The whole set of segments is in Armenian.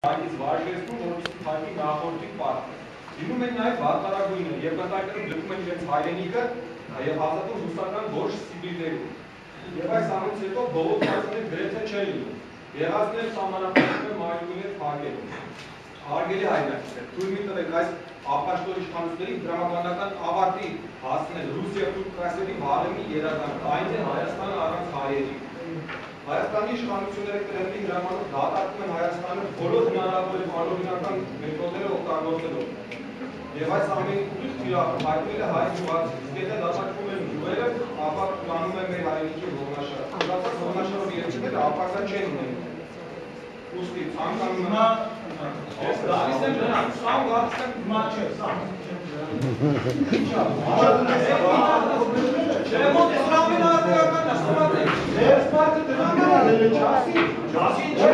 Այս վարժեցնում, որից թակի նախորդի պարտ։ Դինում են նաև վարդարագույնը, և կտակները դրում են իրենց հայրենիքը և հաստատում ռուսական որոշ Սիբիրներում։ Եվ այս ամենից հետո բողոքվածները գրեթե չեն լինում։ Եղածներ սահմանափակվում են մայրուղիներ փակելուն։ Հարգելի հայրենակիցներ, թույլ մի տվեք այս ապաշտոր իշխանությունների դրամաբանական ավարտի հասնել Ռուսիա թուրք կայսերի վարեմի երազանքը, այն է Հայաստանը առանց հայերի։ Հայաստանի իշխանությունները Կրեմլի հրամանով դատարկում են Հայաստանը բոլոր հնարավոր և անօրինական մեթոդները օգտագործելով։ Եվ այս ամենի ուղիղ թիրախը հայտնել է հայ գյուղացի։ Եթե դատարկվում են գյուղերը, ապա կանում է մեր հայրենիքի ողնաշարը։ Ուղղակի ողնաշարով երկրները ապակա չեն ունենում։ Ուստի ցանկանում եմ Դավիթ եմ նրան, սամ գացեմ մաչը, սամ։ Չեմ ոտ սրամին արդյական ասված է։ Ձեր սպարտը դրան է, ճասին չէ,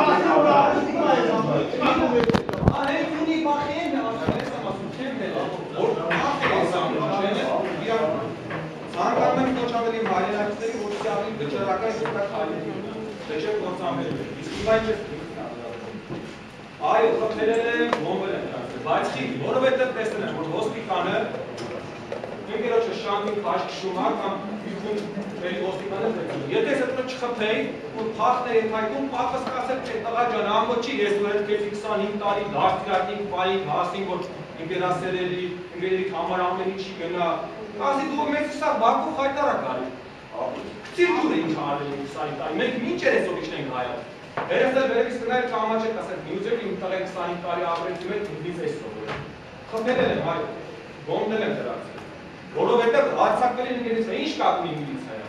անհետ ունի բախեն, ասես եմ ասում, չեմ դելա, որ ախ է սամը, չեն Ցանկանում եմ կոչանել իմ հայրենակիցների, որպեսզի ավելի վճռական զուգակ հայրենիք, թե չէ կործանվել է, իսկ իմ այն չես Այո, խփերել եմ, բոմբել եմ դրանց, բայց խիտ, որովհետև տեսնում եմ, որ ոստիկանը ինքերոջը շանգին քաշքշում է կամ իքում վերի ոստիկանը ձգում։ Եթե ես այդպես չխփեի, որ փախն է ենթայքում, պապս կասել, թե տղա ջան, ամոչի, ես ու հետ քեզի 25 տարի դաստիարակին պարին հասին, որ ինքերասերերի, ինքերիք համար ամեն ինչի գնա։ Կասի դու մեզ սա Բաքու խայտարակ արի։ Ցիրկուր է ինչ արել 20 տարի, մենք ինչ էր ես ովիշն ենք հայալ։ Երեստել վերևից կնայր կամաչ եք ասել, միուզեք իմ տղեք 25 տարի ապրեցում եք, ինձ ես սովորել։ Խփերել եմ, այո, բոմբել եմ դրանց։ Որովհետև արձակվել են ինքերից է, ինչ կապ ունի միլիցիայա։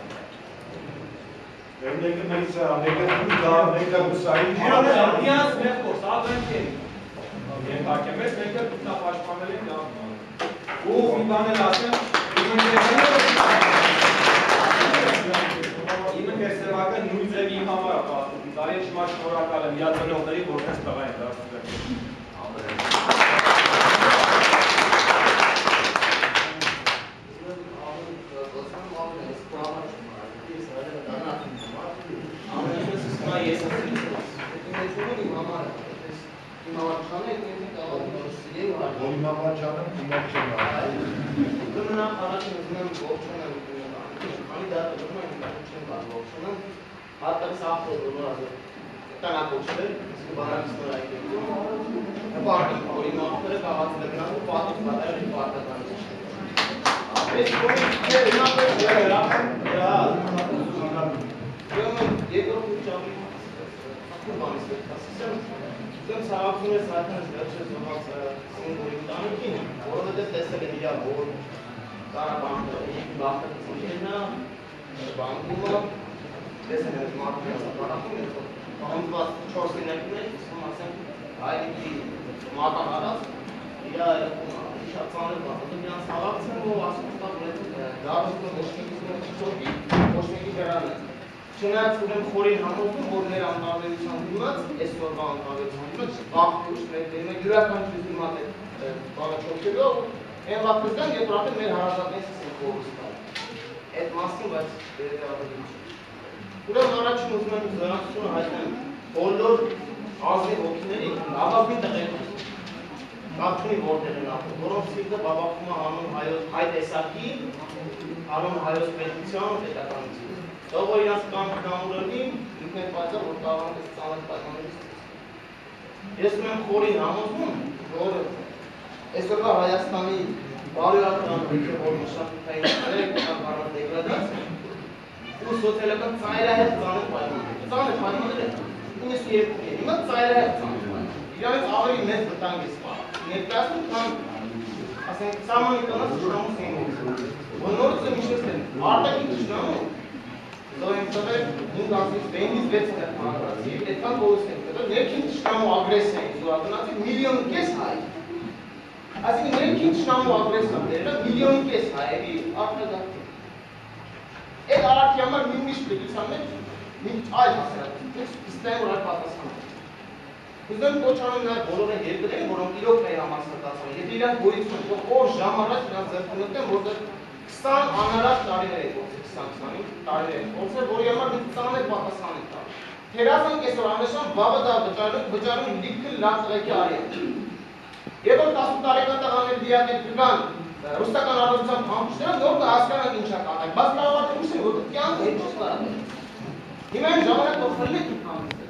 Մեկը միլիցիա, մեկը բուսային Իրանց մեր փոս, ադրենք են։ Ենթարկե մեզ մեկը նա պաշտպանել են դա։ Ու մի բան էլ ասեմ, իմը կեսևակը նույն ձևի իմ համար է պաստում, տարի շմա շնորհակալ եմ իատ բնողների, որպես տղա են դարձվել։ Հատկապես ապրոդը տանակոչվել, իսկ բանալիստներ այդտեղում, հպարտիկ օրինախները կաղացնել նրան ու պատիվ պատայել են պարտականություն։ Այս կողմից երկրորդ ուղղությամբ բանից վերքասիսեմ, դեմ սաղաքում ես հայտնես վերջես նոհաց սինգորի տանիքին, որովհետև տեսել են իրար, որ կարաբանքը բախտը բանկումը տեսել են մարդու ապարախում են անդված 4 լինակներ, իսկում ասեմ հայրիկի մատաղարած շատ ծանր բախտը նրանց հաղաքց են, որ ասում ստա դարուսը ոչմեկի վերան են չնայած ուրեմ խորին համոզում, որ մեր անտավերության դիմաց, այսօրվա անտավերության դիմաց բախտ ուշ մեր դերում է յուրականչուս դիմաց է բանը չոքելով են վախտызգան և պրապեն մեր հարազատներս են խորուս տալ այդ մասին, բայց վերետավատը Ուրեմն առաջին ուզում եմ զորակցությունը հայտնեմ բոլոր ազնիվ հոգիների ավագին տղերն կապչունի որտեղ են ապրում, որոնց սիրտը բաբախում է հանուն հայ տեսակի, հանուն հայոց պետության ու պետականություն։ Դա որ իրանց կամքը կամուրելի, ինքն պայծա, որ կարողանք այս ծանր պայմաններից Ես ունեմ խորին համոզում, որ այսօրվա Հայաստանի բարոյական որ մշակութային կարողանք դեգրադացիա ու սոցիալական ծայրահեղ ծանր պայմաններ են 92-ին, հիմա ծայրահեղ ծանր պայմաններ իրանց ավելի մեծ վտանգ է սպառ ներկայացնում քան ասենք սահմանի կանած թշնամու սիմվոլ որ նորից եմ իշես են արտաքին թշնամու Զո եմ տվել 5-10-ից բենից 6 հատ մանրացի և այդքան գողս ենք տվել ներքին թշնամու ագրեսիայի զորակնացի միլիոն կես հայ Այսինքն ներքին թշնամու ագրեսիաները միլիոն կես հայերի արտագաղթի Այդ արարքի համար մի ուրիշ պետության մեջ մի այլ հասարակություն, իստային որ այդ պատասխանում։ Ուզում կոչանում նաև բոլոր են երկրներին, որոնք իրոք մեր համար սրտացան, եթե իրանք գոյություն են, որ ժամ առաջ իրանք ձեռքում են, որտեղ 20 անարած տարիներ են գործել, 20-25 տարիներ են գործել, որի համար մի ծանր պատասխան են տալու։ Terasan ke soranışan baba da bıçarın dikil lafı ki arıyor. Ego tasuk tarika takamir diya ke filan Rustakan arasam hamştan yok da askara inşa kalmak. Bas lava var demişsin o da kya koymuş var. Hemen zamana toplanmak imkanı.